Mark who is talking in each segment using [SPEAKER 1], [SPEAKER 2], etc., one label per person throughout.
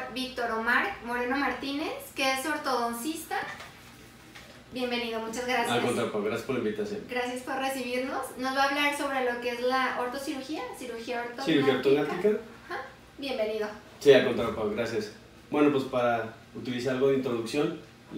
[SPEAKER 1] Víctor Omar Moreno Martínez, que es ortodoncista. Bienvenido, muchas gracias.
[SPEAKER 2] Al contrario, gracias por la invitación.
[SPEAKER 1] Gracias por recibirnos. Nos va a hablar sobre lo que es la ortocirugía, cirugía ortognática.
[SPEAKER 2] ¿Cirugía ortognática?
[SPEAKER 1] Ajá. Bienvenido.
[SPEAKER 2] Sí, al contrario, Pablo, gracias. Bueno, pues para utilizar algo de introducción,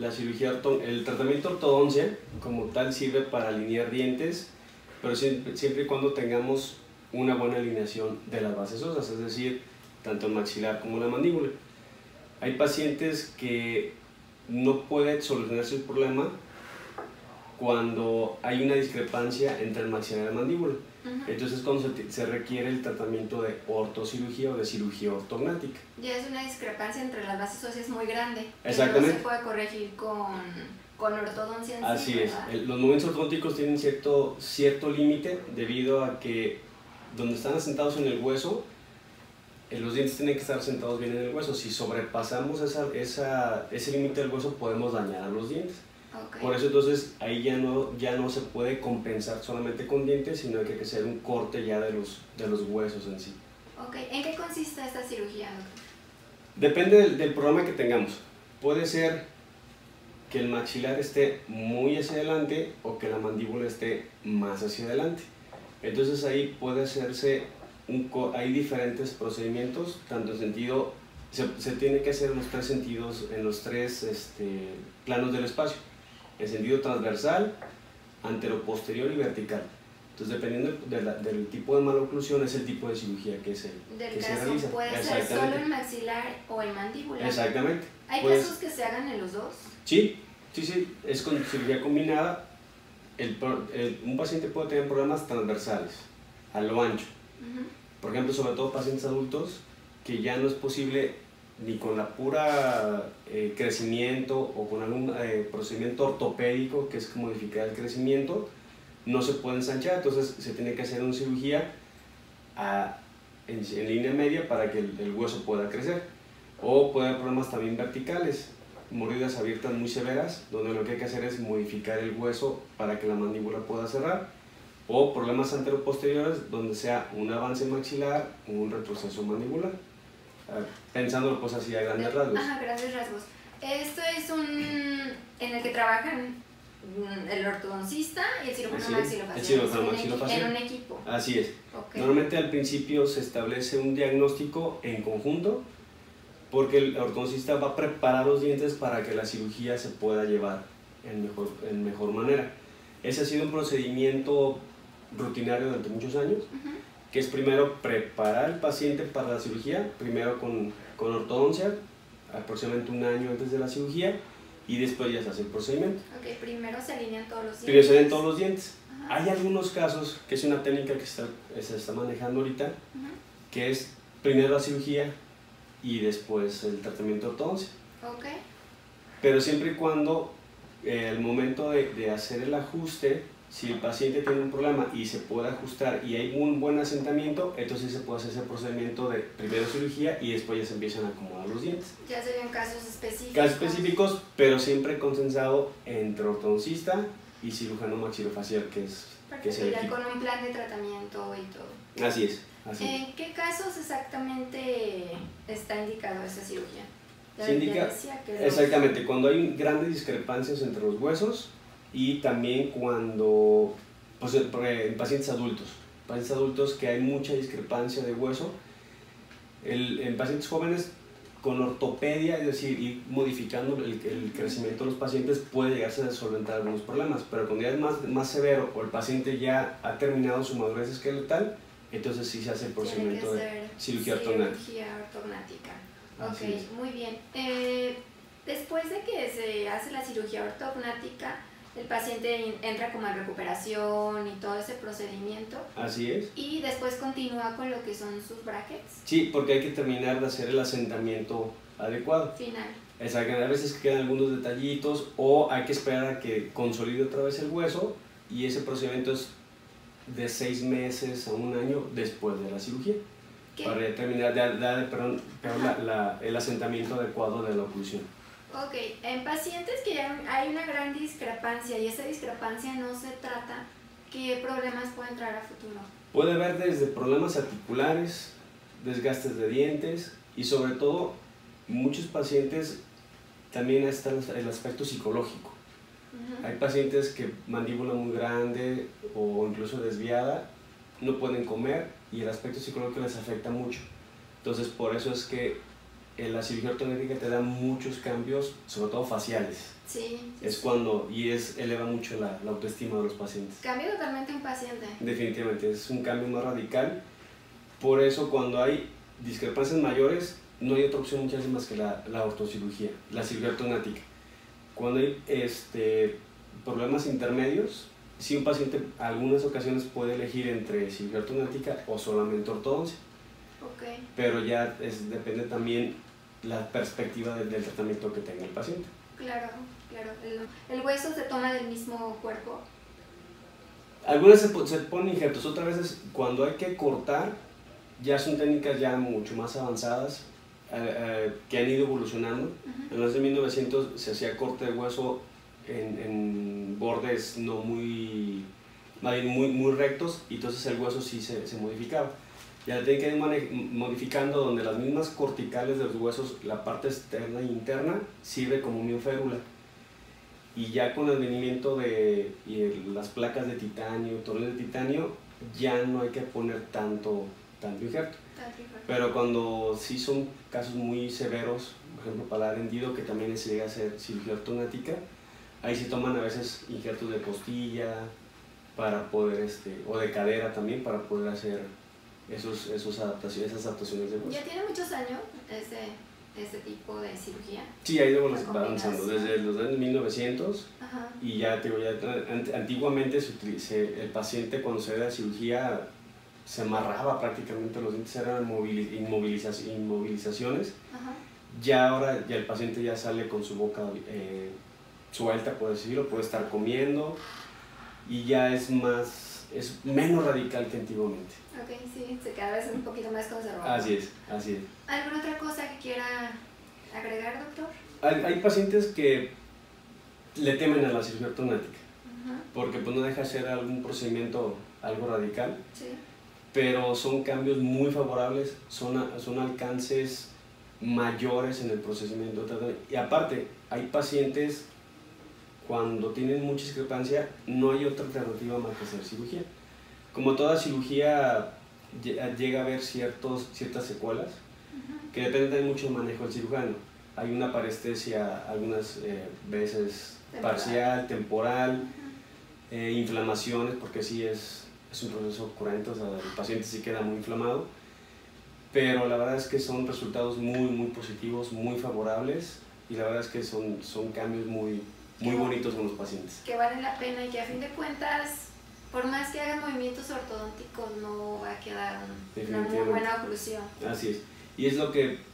[SPEAKER 2] el tratamiento de ortodoncia como tal sirve para alinear dientes, pero siempre y cuando tengamos una buena alineación de las bases óseas, es decir, tanto el maxilar como la mandíbula. Hay pacientes que no pueden solucionarse el problema cuando hay una discrepancia entre el maxilar y la mandíbula. Entonces cuando se requiere el tratamiento de ortocirugía o de cirugía ortognática.
[SPEAKER 1] Ya es una discrepancia entre las bases óseas muy grande.
[SPEAKER 2] Exactamente.
[SPEAKER 1] Que no se puede corregir con ortodoncia en
[SPEAKER 2] Así
[SPEAKER 1] sí,
[SPEAKER 2] es. Los movimientos ortodónticos tienen cierto límite debido a que donde están asentados en el hueso, los dientes tienen que estar sentados bien en el hueso. Si sobrepasamos ese límite del hueso podemos dañar a los dientes.
[SPEAKER 1] Okay.
[SPEAKER 2] Por eso entonces ahí ya no se puede compensar solamente con dientes, sino que hay que hacer un corte ya de los huesos en sí.
[SPEAKER 1] Okay. ¿En qué consiste esta cirugía, doctor?
[SPEAKER 2] Depende del programa que tengamos. Puede ser que el maxilar esté muy hacia adelante o que la mandíbula esté más hacia adelante. Entonces ahí puede hacerse, hay diferentes procedimientos, tanto en sentido, se tiene que hacer en los tres sentidos, en los tres planos del espacio. El sentido transversal, anteroposterior y vertical. Entonces, dependiendo del tipo de maloclusión, es el tipo de cirugía que se realiza.
[SPEAKER 1] Puede ser solo el maxilar o el mandíbula.
[SPEAKER 2] Exactamente.
[SPEAKER 1] ¿Hay casos que se hagan en los dos?
[SPEAKER 2] Sí, es con cirugía combinada. Un paciente puede tener problemas transversales, a lo ancho. Por ejemplo, sobre todo pacientes adultos, que ya no es posible ni con la pura crecimiento o con algún procedimiento ortopédico, que es modificar el crecimiento, no se puede ensanchar, entonces se tiene que hacer una cirugía en línea media para que el hueso pueda crecer. O puede haber problemas también verticales, mordidas abiertas muy severas, donde lo que hay que hacer es modificar el hueso para que la mandíbula pueda cerrar. O problemas anteroposteriores, donde sea un avance maxilar o un retroceso mandibular. Pensándolo pues así a grandes rasgos.
[SPEAKER 1] Ajá, grandes rasgos. Esto es en el que trabajan el ortodoncista y el cirujano maxilofacial.
[SPEAKER 2] El cirujano maxilofacial.
[SPEAKER 1] En un equipo.
[SPEAKER 2] Así es.
[SPEAKER 1] Okay.
[SPEAKER 2] Normalmente al principio se establece un diagnóstico en conjunto, porque el ortodoncista va a preparar los dientes para que la cirugía se pueda llevar en mejor manera. Ese ha sido un procedimiento rutinario durante muchos años, que es primero preparar al paciente para la cirugía, primero con ortodoncia, aproximadamente un año antes de la cirugía, y después ya se hace el procedimiento.
[SPEAKER 1] Ok, primero se alinean todos los dientes.
[SPEAKER 2] Primero se alinean todos los dientes. Hay algunos casos, que es una técnica que se está manejando ahorita, que es primero la cirugía y después el tratamiento de ortodoncia.
[SPEAKER 1] Okay.
[SPEAKER 2] Pero siempre y cuando al momento de hacer el ajuste, si el paciente tiene un problema y se puede ajustar y hay un buen asentamiento, entonces se puede hacer ese procedimiento de primero cirugía y después ya se empiezan a acomodar los dientes.
[SPEAKER 1] Ya serían casos específicos.
[SPEAKER 2] Casos específicos, pero siempre consensado entre ortodoncista y cirujano maxilofacial, que es el
[SPEAKER 1] ya
[SPEAKER 2] equipo.
[SPEAKER 1] con un plan de tratamiento y todo.
[SPEAKER 2] Así es.
[SPEAKER 1] ¿En qué casos exactamente está indicado esa cirugía?
[SPEAKER 2] Se indica exactamente cuando hay grandes discrepancias entre los huesos y también cuando, pues, en pacientes adultos que hay mucha discrepancia de hueso, en pacientes jóvenes con ortopedia, es decir, ir modificando el crecimiento de los pacientes, puede llegarse a solventar algunos problemas, pero cuando ya es más severo o el paciente ya ha terminado su madurez esqueletal, entonces sí se hace el procedimiento de cirugía
[SPEAKER 1] ortognática. Ok, muy bien. Después de que se hace la cirugía ortognática, el paciente entra como en recuperación y todo ese procedimiento.
[SPEAKER 2] Así es.
[SPEAKER 1] Y después continúa con lo que son sus brackets.
[SPEAKER 2] Sí, porque hay que terminar de hacer el asentamiento adecuado.
[SPEAKER 1] Final.
[SPEAKER 2] Exacto, a veces quedan algunos detallitos o hay que esperar a que consolide otra vez el hueso, y ese procedimiento es de 6 meses a 1 año después de la cirugía. ¿Qué? Para terminar el asentamiento adecuado de la oclusión.
[SPEAKER 1] Ok, en pacientes que ya hay una gran discrepancia y esa discrepancia no se trata, ¿qué problemas pueden traer a futuro?
[SPEAKER 2] Puede haber desde problemas articulares, desgastes de dientes y sobre todo muchos pacientes también está el aspecto psicológico. Hay pacientes que mandíbula muy grande o incluso desviada no pueden comer y el aspecto psicológico les afecta mucho. Entonces por eso es que la cirugía ortognática te da muchos cambios, sobre todo faciales.
[SPEAKER 1] Sí.
[SPEAKER 2] Es cuando, eleva mucho la autoestima de los pacientes.
[SPEAKER 1] Cambia totalmente un paciente.
[SPEAKER 2] Definitivamente, es un cambio más radical. Por eso cuando hay discrepancias mayores, no hay otra opción muchas veces más que la ortocirugía, la cirugía ortognática. Cuando hay problemas intermedios, sí un paciente en algunas ocasiones puede elegir entre cirugía ortognática o solamente ortodoncia.
[SPEAKER 1] Okay.
[SPEAKER 2] Pero ya depende también la perspectiva del tratamiento que tenga el paciente.
[SPEAKER 1] Claro, claro. ¿El hueso se toma del mismo cuerpo?
[SPEAKER 2] Algunas se ponen injertos, otras veces cuando hay que cortar, ya son técnicas ya mucho más avanzadas que han ido evolucionando. En los de 1900 se hacía corte de hueso en bordes no muy rectos y entonces el hueso sí se modificaba. Ya la tienen que ir modificando donde las mismas corticales de los huesos, la parte externa e interna, sirve como mioférula. Y ya con el advenimiento de las placas de titanio, tornillos de titanio, ya no hay que poner tanto injerto. Pero cuando sí son casos muy severos, por ejemplo paladar hendido, que también se llega a hacer cirugía ortognática, ahí se toman a veces injertos de costilla para poder, o de cadera también, para poder hacer esas adaptaciones de hueso.
[SPEAKER 1] ¿Ya tiene muchos años este tipo de cirugía?
[SPEAKER 2] Sí, ha ido avanzando desde los años 1900.
[SPEAKER 1] Ajá.
[SPEAKER 2] Y ya, antiguamente el paciente cuando se da cirugía se amarraba prácticamente los dientes, eran inmovilizaciones.
[SPEAKER 1] Ajá.
[SPEAKER 2] Ya ahora ya el paciente ya sale con su boca suelta, por decirlo, puede estar comiendo y ya es menos radical que antiguamente.
[SPEAKER 1] Ok, sí, cada vez es un poquito más conservador.
[SPEAKER 2] Así es.
[SPEAKER 1] ¿Alguna otra cosa que quiera agregar, doctor?
[SPEAKER 2] Hay pacientes que le temen a la cirugía ortognática, porque pues no deja de ser algún procedimiento algo radical,
[SPEAKER 1] sí.
[SPEAKER 2] Pero son cambios muy favorables, son alcances mayores en el procedimiento. Y aparte, hay pacientes cuando tienen mucha discrepancia, no hay otra alternativa más que hacer cirugía. Como toda cirugía llega a haber ciertas secuelas que dependen mucho del manejo del cirujano. Hay una parestesia algunas veces parcial, temporal, inflamaciones, porque sí es un proceso cruento, o sea, el paciente sí queda muy inflamado, pero la verdad es que son resultados muy positivos, muy favorables, y la verdad es que son cambios muy bonitos en los pacientes.
[SPEAKER 1] Que valen la pena y que a fin de cuentas, por más que hagan movimientos ortodónticos, no va a quedar una muy buena oclusión.
[SPEAKER 2] Así es. Y es lo que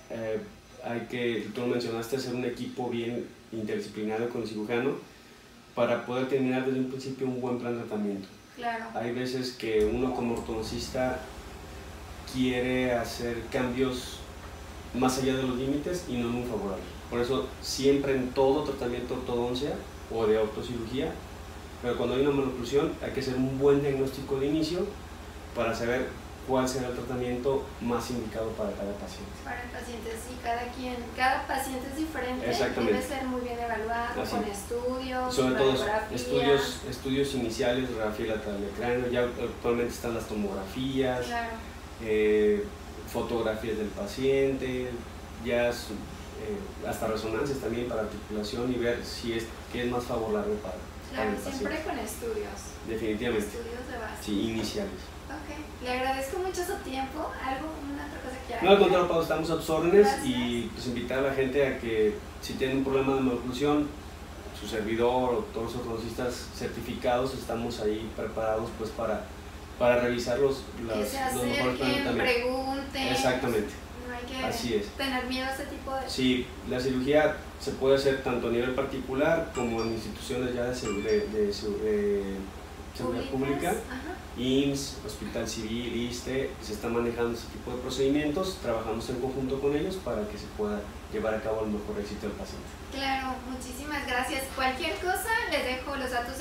[SPEAKER 2] tú lo mencionaste, hacer un equipo bien interdisciplinario con el cirujano para poder terminar desde un principio un buen plan de tratamiento.
[SPEAKER 1] Claro.
[SPEAKER 2] Hay veces que uno como ortodoncista quiere hacer cambios más allá de los límites y no muy favorables. Por eso siempre en todo tratamiento de ortodoncia o de ortocirugía, pero cuando hay una maloclusión hay que hacer un buen diagnóstico de inicio para saber cuál será el tratamiento más indicado para cada paciente.
[SPEAKER 1] Para el paciente, sí, cada paciente es diferente, debe ser muy bien evaluado. Así. Con estudios,
[SPEAKER 2] sobre todo estudios iniciales, radiografía lateral de cráneo, ya actualmente están las tomografías,
[SPEAKER 1] claro.
[SPEAKER 2] Fotografías del paciente, ya hasta resonancias también para articulación y ver qué es más favorable para el paciente.
[SPEAKER 1] Siempre con estudios.
[SPEAKER 2] Definitivamente.
[SPEAKER 1] Estudios de base.
[SPEAKER 2] Sí, iniciales.
[SPEAKER 1] Ok, le agradezco mucho su tiempo. ¿Alguna otra cosa que quiera?
[SPEAKER 2] No, al contrario, Pau, estamos a tus órdenes. Gracias. Y pues invitar a la gente a que si tienen un problema de maloclusión, su servidor o todos los ortodoncistas certificados estamos ahí preparados pues para revisar los mejores planes también.
[SPEAKER 1] Pregunten.
[SPEAKER 2] Exactamente.
[SPEAKER 1] No hay que
[SPEAKER 2] Así es.
[SPEAKER 1] tener miedo a este tipo de...
[SPEAKER 2] Sí, la cirugía se puede hacer tanto a nivel particular como en instituciones ya de seguridad pública. Ajá. IMSS, Hospital Civil, ISSSTE, se están manejando este tipo de procedimientos, trabajamos en conjunto con ellos para que se pueda llevar a cabo el mejor éxito del paciente.
[SPEAKER 1] Claro, muchísimas gracias. Cualquier cosa, les dejo los datos de contacto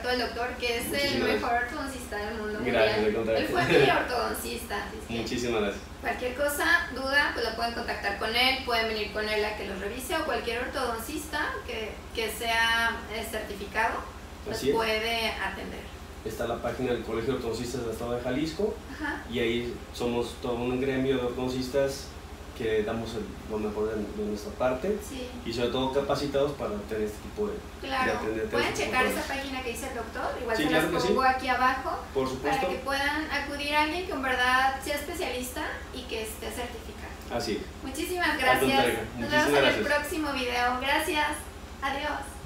[SPEAKER 1] al doctor, que es el mejor ortodoncista del mundo.
[SPEAKER 2] Gracias,
[SPEAKER 1] Él fue mi ortodoncista.
[SPEAKER 2] Muchísimas gracias.
[SPEAKER 1] Cualquier cosa, duda, pues lo pueden contactar con él, pueden venir con él a que los revise, o cualquier ortodoncista que sea certificado los puede atender.
[SPEAKER 2] Está la página del Colegio de Ortodoncistas del Estado de Jalisco.
[SPEAKER 1] Ajá.
[SPEAKER 2] Y ahí somos todo un gremio de ortodoncistas que damos lo mejor de nuestra parte,
[SPEAKER 1] sí,
[SPEAKER 2] y sobre todo capacitados para tener este tipo de
[SPEAKER 1] atender. Pueden checar esa página que dice el doctor, igual
[SPEAKER 2] sí,
[SPEAKER 1] se
[SPEAKER 2] claro
[SPEAKER 1] las pongo aquí abajo,
[SPEAKER 2] por supuesto,
[SPEAKER 1] para que puedan acudir a alguien que en verdad sea especialista y que esté certificado.
[SPEAKER 2] Así.
[SPEAKER 1] Muchísimas gracias.
[SPEAKER 2] Nos vemos en el próximo
[SPEAKER 1] video. Gracias. Adiós.